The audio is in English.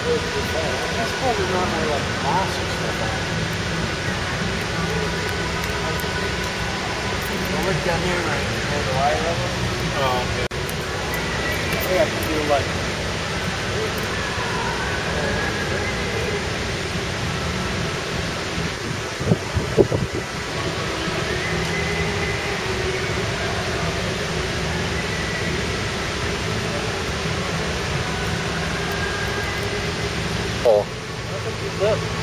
That's probably normally like moss and stuff on it. Well, look down here, right? Near the wire level. Oh, okay. We have to do like. Oh. I think he's up.